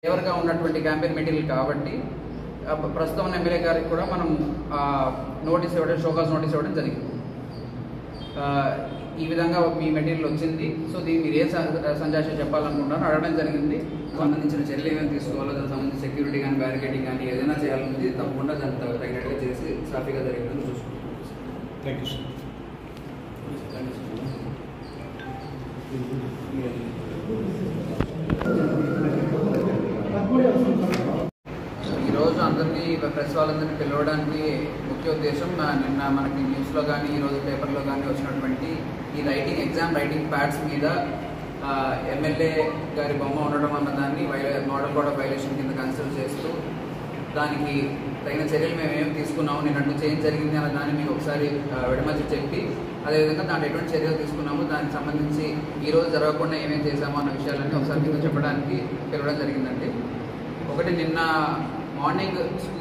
ఫేవర్గా ఉన్నటువంటి campaign material కాబట్టి ప్రస్తుతం ఉన్న ఎమ్మెల్యే గారికి కూడా మనం నోటీస్ ఇవ్వడం, షోకాస్ నోటీస్ ఇవ్వడం జరిగింది. ఈ విధంగా మీ మెటీరియల్ వచ్చింది. సో దీన్ని మీరు ఏ సంజాష చెప్పాలనుకుంటారో అడగడం జరిగింది. సంబంధించిన చర్యలు ఏమైనా తీసుకోవాలో, దానికి సంబంధించిన సెక్యూరిటీ కానీ, బ్యారికేడింగ్ కానీ ఏదైనా చేయాలన్నది తప్పకుండా దాన్ని తగినట్టుగా చేసి సాఫీగా జరిగిందని చూసుకుంటాం. Thank you sir. ఈరోజు అందరినీ ప్రెస్ వాళ్ళందరినీ పిలవడానికి ముఖ్య ఉద్దేశం, నిన్న మనకి న్యూస్లో కానీ ఈరోజు పేపర్లో కానీ వచ్చినటువంటి ఈ ఎగ్జామ్ రైటింగ్ ప్యాడ్స్ మీద ఎమ్మెల్యే గారి బొమ్మ ఉండడం అన్నదాన్ని మోడల్ కోడ్ ఆఫ్ వైలేషన్ కింద కన్సిడర్ చేస్తూ దానికి తగిన చర్యలు మేము ఏమి తీసుకున్నాము, నిన్నట్టు చేంజ్ జరిగింది అన్న దాన్ని మీకు ఒకసారి విడమర్చి చెప్పి, అదేవిధంగా దాంట్లో ఎటువంటి చర్యలు తీసుకున్నాము, దానికి సంబంధించి ఈరోజు జరగకుండా ఏమేమి చేశామో అన్న విషయాలన్నీ ఒకసారి మీకు చెప్పడానికి పిలవడం జరిగిందండి. ఒకటి, నిన్న మార్నింగ్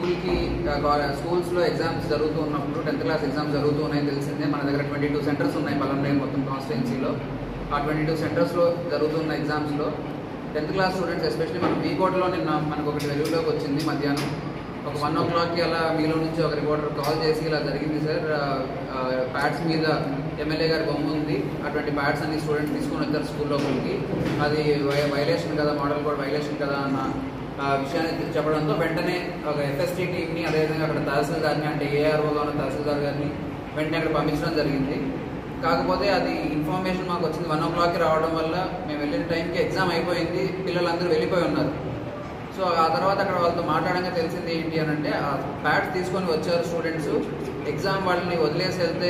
స్కూల్స్లో ఎగ్జామ్స్ జరుగుతూ ఉన్నప్పుడు 10th క్లాస్ ఎగ్జామ్స్ జరుగుతూ ఉన్నాయని తెలిసిందే. మన దగ్గర 22 సెంటర్స్ ఉన్నాయి పలంనేరు మొత్తం కాన్స్టిట్యున్సీలో. ఆ 22 సెంటర్స్లో జరుగుతున్న ఎగ్జామ్స్లో 10th క్లాస్ స్టూడెంట్స్ ఎస్పెషల్లీ మన వీకోట్లో నిన్న మనకు ఒకటి వెలుగులోకి వచ్చింది. మధ్యాహ్నం ఒక 1 o'clockకి అలా మీలో నుంచి ఒక రిపోర్టర్ కాల్ చేసి ఇలా జరిగింది సార్, ప్యాడ్స్ మీద ఎమ్మెల్యే గారి బొమ్మ ఉంది, అటువంటి ప్యాడ్స్ అన్ని స్టూడెంట్స్ తీసుకొని వచ్చారు స్కూల్ లోపలికి, అది వైలేషన్ కదా, మోడల్ కోడ్ వైలేషన్ కదా అన్న విషయాన్ని చెప్పడంతో వెంటనే ఒక ఎఫ్ఎస్టీ టీమ్ని, అదేవిధంగా అక్కడ తహసీల్దార్ని, అంటే ఏఆర్ఓగా ఉన్న తహసీల్దార్ గారిని వెంటనే అక్కడ పంపించడం జరిగింది. కాకపోతే అది ఇన్ఫర్మేషన్ మాకు వచ్చింది 1 o'clockకి రావడం వల్ల మేము వెళ్ళిన టైంకి ఎగ్జామ్ అయిపోయింది, పిల్లలందరూ వెళ్ళిపోయి ఉన్నారు. సో ఆ తర్వాత అక్కడ వాళ్ళతో మాట్లాడంగా తెలిసింది ఏంటి అని అంటే, ఆ ప్యాడ్స్ తీసుకొని వచ్చారు స్టూడెంట్స్, ఎగ్జామ్ వాళ్ళని వదిలేసి వెళ్తే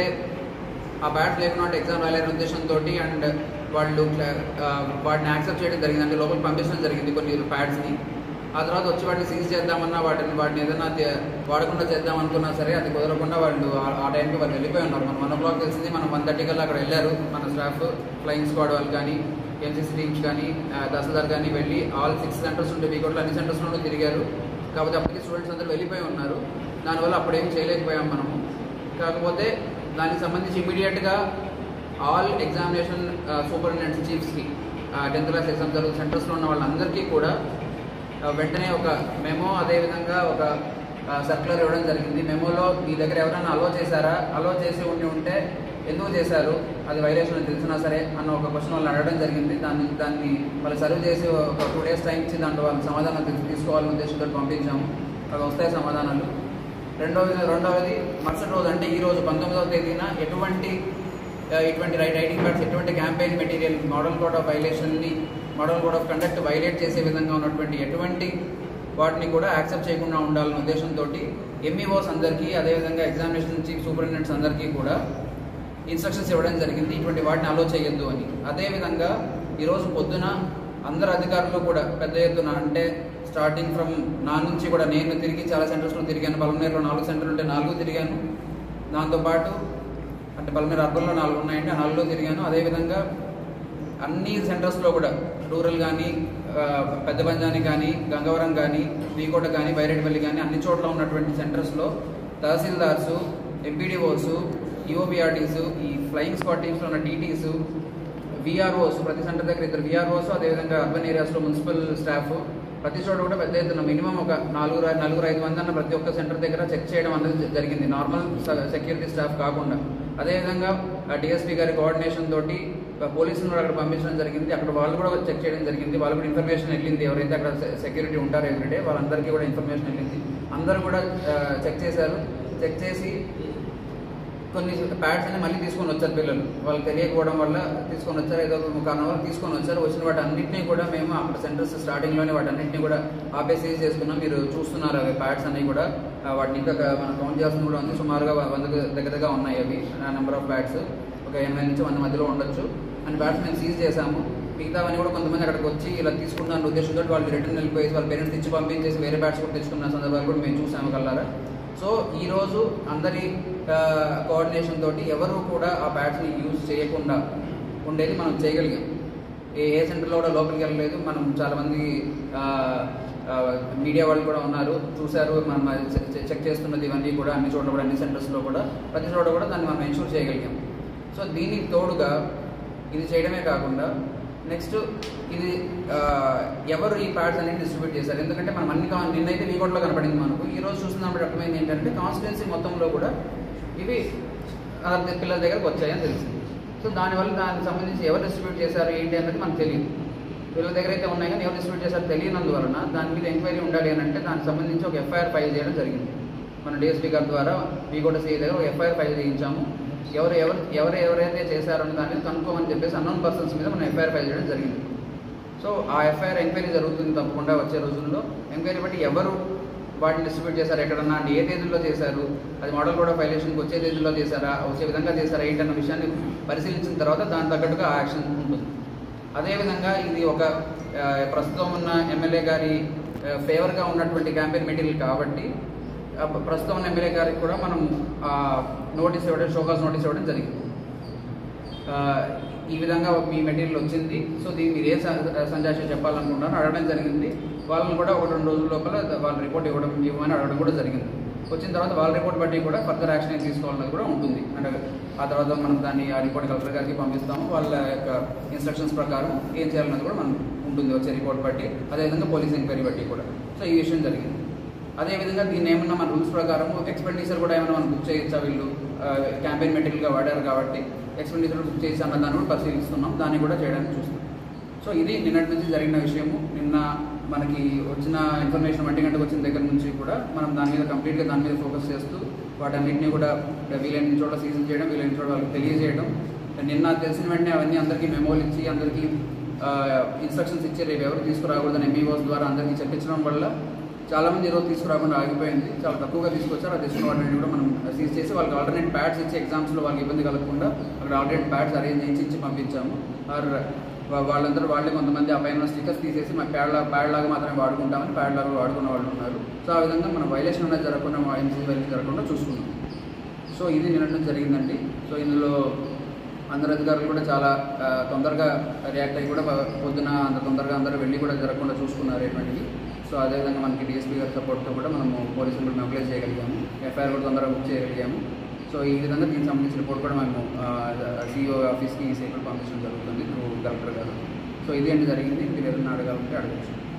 ఆ ప్యాడ్స్ లేకుండా ఎగ్జామ్ రాలేని ఉద్దేశంతో అండ్ వాళ్ళు వాటిని యాక్సెప్ట్ చేయడం జరిగింది, అంటే లోపలికి పంపించడం జరిగింది కొన్ని ప్యాడ్స్ని. ఆ తర్వాత వచ్చి వాటిని సీజ్ చేద్దామన్నా, వాటిని ఏదైనా వాడకుండా చేద్దాం అనుకున్నా సరే అది కుదరకుండా వాళ్ళు ఆ టైంకి వాళ్ళు వెళ్ళిపోయి ఉన్నారు. మనం 1 o'clock తెలిసింది, మనం 1:30 కల్లా అక్కడ వెళ్ళారు మన స్టాఫ్, ఫ్లయింగ్ స్క్వాడ్ వాళ్ళు కానీ, ఎన్సీసీ టీమ్స్ కానీ, తహసీల్దార్ కానీ వెళ్ళి ఆల్ 6 సెంటర్స్ ఉంటే వీకోట్లో అన్ని సెంటర్స్లోనూ తిరిగారు. కాకపోతే అప్పటికి స్టూడెంట్స్ అందరూ వెళ్ళిపోయి ఉన్నారు, దానివల్ల అప్పుడేం చేయలేకపోయాం మనము. కాకపోతే దానికి సంబంధించి ఇమీడియట్గా ఆల్ ఎగ్జామినేషన్ సూపరింటెండెంట్స్ చీఫ్స్కి 10th క్లాస్ ఎగ్జామ్ జరుగుతున్న సెంటర్స్లో ఉన్న వాళ్ళందరికీ కూడా వెంటనే ఒక మెమో, అదేవిధంగా ఒక సర్క్యులర్ ఇవ్వడం జరిగింది. మెమోలో మీ దగ్గర ఎవరైనా అలో చేశారా, అలో చేసి ఉంటే ఎందుకు చేశారు, అది వైలేషన్ అని తెలిసినా సరే అన్న ఒక క్వశ్చన్ వాళ్ళు అడగడం జరిగింది. దాన్ని వాళ్ళు సర్వ్ చేసి ఒక 2 days టైం ఇచ్చి దాంట్లో వాళ్ళు సమాధానం తీసుకోవాలనే ఉద్దేశంతో పంపించాము. అవి వస్తాయి సమాధానాలు. రెండవది మరుసటి రోజు అంటే ఈరోజు 19వ తేదీన ఇటువంటి రైటింగ్ ప్యాడ్స్, ఎటువంటి campaign material model code of వైలేషన్ని, model code of conduct violate చేసే విధంగా ఉన్నటువంటి ఎటువంటి వాటిని కూడా యాక్సెప్ట్ చేయకుండా ఉండాలనే ఉద్దేశంతో ఎంఈఓస్ అందరికీ, అదేవిధంగా ఎగ్జామినేషన్ చీఫ్ సూపరింటెండెంట్స్ అందరికీ కూడా ఇన్స్ట్రక్షన్స్ ఇవ్వడం జరిగింది, ఇటువంటి వాటిని అలో చేయొద్దు అని. అదేవిధంగా ఈరోజు పొద్దున అందరు అధికారులు కూడా పెద్ద ఎత్తున, అంటే స్టార్టింగ్ ఫ్రమ్ నా నుంచి కూడా నేను తిరిగి చాలా సెంటర్స్లో తిరిగాను. పలమనేరులో 4 సెంటర్లు ఉంటే 4 తిరిగాను. దాంతోపాటు అంటే పలమనేరు అర్బన్లో 4 ఉన్నాయంటే ఆ 4లో తిరిగాను. అదేవిధంగా అన్ని సెంటర్స్లో కూడా రూరల్ కానీ, పెద్ద బంజాని కానీ, గంగవరం కానీ, వీకోట కానీ, బైరెడ్డిపల్లి కానీ అన్ని చోట్ల ఉన్నటువంటి సెంటర్స్లో తహసీల్దార్సు, ఎంపీడీఓస్, ఈఓబీఆర్టీస్, ఈ ఫ్లయింగ్ స్క్వాడ్ టీమ్స్లో ఉన్న టీటీస్, వీఆర్ఓస్, ప్రతి సెంటర్ దగ్గర 2 వీఆర్ఓస్, అదేవిధంగా అర్బన్ ఏరియాస్లో మున్సిపల్ స్టాఫ్, ప్రతి చోట కూడా పెద్ద ఎత్తున మినిమం ఒక 4-5 మంది అన్న ప్రతి ఒక్క సెంటర్ దగ్గర చెక్ చేయడం అనేది జరిగింది, నార్మల్ సెక్యూరిటీ స్టాఫ్ కాకుండా. అదేవిధంగా డిఎస్పీ గారి కోఆర్డినేషన్ తోటి పోలీసులను కూడా అక్కడ పంపించడం జరిగింది. అక్కడ వాళ్ళు కూడా చెక్ చేయడం జరిగింది, వాళ్ళు కూడా ఇన్ఫర్మేషన్ వెళ్ళింది, ఎవరైతే అక్కడ సెక్యూరిటీ ఉంటారో ఎవ్రీడే వాళ్ళందరికీ కూడా ఇన్ఫర్మేషన్ వెళ్ళింది. అందరూ కూడా చెక్ చేశారు. చెక్ చేసి కొన్ని ప్యాడ్స్ అని మళ్ళీ తీసుకొని వచ్చారు పిల్లలు, వాళ్ళు తెలియకపోవడం వల్ల తీసుకొని వచ్చారు, ఏదో ఒక కారణం వల్ల తీసుకొని వచ్చారు. వచ్చిన వాటి అన్నింటినీ కూడా మేము అక్కడ సెంటర్స్ స్టార్టింగ్లోనే వాటి అన్నింటినీ కూడా సీజ్ చేసుకున్నాం. మీరు చూస్తున్నారు అవి ప్యాడ్స్ అన్నీ కూడా, వాటిని ఇంకా మనం కౌంట్ చేస్తున్న కూడా ఉంది, సుమారుగా 100 దగ్గరగా ఉన్నాయి అవి నెంబర్ ఆఫ్ ప్యాడ్స్, ఒక 80 నుంచి 100 మధ్యలో ఉండొచ్చు. అని ప్యాడ్స్ మేము సీజ్ చేశాము. మిగతావన్నీ కూడా కొంతమంది అక్కడికి వచ్చి ఇలా తీసుకున్న ఉద్దేశంతో వాళ్ళు రిటర్న్ వెళ్ళిపోయి వాళ్ళ పేరెంట్స్ ఇచ్చి పంపించేసి వేరే ప్యాడ్స్ కూడా తెచ్చుకున్న సందర్భాలు కూడా మేము చూసాము కల్లారా. సో ఈరోజు అందరి కోఆర్డినేషన్ తోటి ఎవరు కూడా ఆ ప్యాడ్స్ని యూజ్ చేయకుండా ఉండేది మనం చేయగలిగాం. ఏ సెంటర్లో కూడా లోపలికి వెళ్ళలేదు. మనం చాలామంది మీడియా వాళ్ళు కూడా ఉన్నారు, చూశారు, మనం చెక్ చేస్తున్నది ఇవన్నీ కూడా అన్ని చోట్ల కూడా, అన్ని సెంటర్స్లో కూడా, ప్రతి చోట కూడా దాన్ని మనం ఎన్షూర్ చేయగలిగాం. సో దీనికి తోడుగా ఇది చేయడమే కాకుండా నెక్స్ట్ ఇది ఎవరు ఈ ప్యాడ్స్ అనేది డిస్ట్రిబ్యూట్ చేశారు, ఎందుకంటే మనం అన్ని నిన్నైతే వీకోట్లో కనపడింది మనకు. ఈ రోజు చూస్తున్నప్పుడు అర్థమైంది ఏంటంటే కాన్స్టిట్యున్సీ మొత్తంలో కూడా ఇవి పిల్లల దగ్గరకు వచ్చాయని తెలిసింది. సో దానివల్ల దానికి సంబంధించి ఎవరు డిస్ట్రిబ్యూట్ చేశారు ఏంటి అనేది మనకు తెలియదు. పిల్లల దగ్గర అయితే ఉన్నాయి కానీ ఎవరు డిస్ట్రిబ్యూట్ చేశారు తెలియనందువలన దాని మీద ఎంక్వైరీ ఉండాలి అని అంటే దానికి సంబంధించి ఒక ఎఫ్ఐఆర్ ఫైల్ చేయడం జరిగింది. మన డిఎస్పీ గారి ద్వారా వీకోట సిఐ దగ్గర ఒక ఎఫ్ఐఆర్ ఫైల్ చేయించాము. ఎవరైతే చేశారని దాన్ని కనుక్కోమని చెప్పేసి అన్నోన్ పర్సన్స్ మీద మనం ఎఫ్ఐఆర్ ఫైల్ చేయడం జరిగింది. సో ఆ ఎఫ్ఐఆర్ ఎంక్వైరీ జరుగుతుంది తప్పకుండా వచ్చే రోజుల్లో. ఎంక్వైరీ బట్టి ఎవరు వాటిని డిస్ట్రిబ్యూట్ చేశారు, ఎక్కడన్నా ఏ తేదీల్లో చేశారు, అది మోడల్ కోడ్ ఆఫ్ వైలేషన్కి వచ్చే తేదీల్లో చేశారా, వచ్చే విధంగా చేశారా ఏంటన్న విషయాన్ని పరిశీలించిన తర్వాత దాని తగ్గట్టుగా ఆ యాక్షన్ ఉంటుంది. అదేవిధంగా ఇది ఒక ప్రస్తుతం ఉన్న ఎమ్మెల్యే గారి ఫేవర్గా ఉన్నటువంటి క్యాంపెయిన్ మెటీరియల్ కాబట్టి ప్రస్తుతం ఉన్న ఎమ్మెల్యే గారికి కూడా మనం నోటీస్ ఇవ్వడం, షోకాస్ నోటీస్ ఇవ్వడం జరిగింది. ఈ విధంగా మీ మెటీరియల్ వచ్చింది, సో దీన్ని మీరు ఏ సంజాష చెప్పాలనుకుంటారో అడగడం జరిగింది. వాళ్ళని కూడా 1-2 రోజుల లోపల వాళ్ళ రిపోర్ట్ ఇవ్వమని అడగడం కూడా జరిగింది. వచ్చిన తర్వాత వాళ్ళ రిపోర్ట్ బట్టి కూడా ఫర్దర్ యాక్షన్ తీసుకోవాలన్నది కూడా ఉంటుంది. అంటే ఆ తర్వాత మనం దాన్ని ఆ రిపోర్ట్ కలెక్టర్ గారికి పంపిస్తాము. వాళ్ళ యొక్క ఇన్స్ట్రక్షన్స్ ప్రకారం ఏం చేయాలన్నది కూడా మనం ఉంటుంది వచ్చే రిపోర్ట్ బట్టి, అదేవిధంగా పోలీస్ ఎంక్వైరీ బట్టి కూడా. సో ఈ విషయం జరిగింది. అదేవిధంగా దీన్ని ఏమన్నా మన రూల్స్ ప్రకారం ఎక్స్పెండిచర్ కూడా ఏమైనా మనం బుక్ చేయొచ్చా, వీళ్ళు క్యాంపెయిన్ మెటీరియల్గా వాడారు కాబట్టి ఎక్స్పెండిచర్ బుక్ చేసి అన్న దాన్ని కూడా పరిశీలిస్తున్నాం, దాన్ని కూడా చేయడానికి చూస్తున్నాం. సో ఇది నిన్నటి నుంచి జరిగిన విషయము. నిన్న మనకి వచ్చిన ఇన్ఫర్మేషన్ 1 గంటకు వచ్చిన దగ్గర నుంచి కూడా మనం దాని మీద కంప్లీట్గా దాని మీద ఫోకస్ చేస్తూ వాటన్నింటినీ కూడా వీలైన చోట్ల సీజన్ చేయడం, వీలైన చోట్ల వాళ్ళకి తెలియజేయడం. నిన్న తెలిసిన వెంటనే అవన్నీ అందరికీ మెమోలు ఇచ్చి అందరికీ ఇన్స్ట్రక్షన్స్ ఇచ్చి రేపు ఎవరు తీసుకురాకూడదని ఎంఈఓస్ ద్వారా అందరికీ చెప్పించడం వల్ల చాలామంది ఈరోజు తీసుకురాకుండా ఆగిపోయింది. చాలా తక్కువగా తీసుకొచ్చారు. ఆ తెచ్చిన వాటిని కూడా మనం సీజ్ చేసి వాళ్ళకి ఆల్టర్నేట్ ప్యాడ్స్ ఇచ్చి ఎగ్జామ్స్లో వాళ్ళకి ఇబ్బంది కలగకుండా అక్కడ ఆల్టర్నేట్ ప్యాడ్స్ అరేంజ్ చేసి ఇచ్చి పంపించాము. వాళ్ళందరూ వాళ్ళే కొంతమంది ఆ పైన స్టిక్కర్స్ తీసేసి మా ప్యాడ్ లాగా మాత్రమే వాడుకుంటామని ప్యాడ్ లాగా వాడుకున్న వాళ్ళు ఉన్నారు. సో ఆ విధంగా మనం వైలేషన్ అనేది జరగకుండా, ఎంసీసీ వైలేషన్ జరగకుండా చూసుకున్నాం. సో ఇది నిన్నటి జరిగిందండి. సో ఇందులో అందరు అధికారులు కూడా చాలా తొందరగా రియాక్ట్ అయ్యి కూడా పొద్దున అంత తొందరగా అందరూ వెళ్ళి కూడా జరగకుండా చూసుకున్నారు ఎటువంటివి. సో అదేవిధంగా మనకి డిఎస్పీ గారి సపోర్ట్తో కూడా మనము పోలీసులు కూడా మొబిలైజ్ చేయగలిగాము, ఎఫ్ఐఆర్ కూడా తొందరగా బుక్ చేయగలిగాము. సో ఈ విధంగా దీనికి సంబంధించిన రిపోర్ట్ కూడా మేము సిఇఓ ఆఫీస్కి సేపటి పంపించడం జరుగుతుంది త్రూ కలెక్టర్ గారు. సో ఇది ఏంటి జరిగింది, మీరు ఏదైనా అడగాలంటే అడగచ్చు.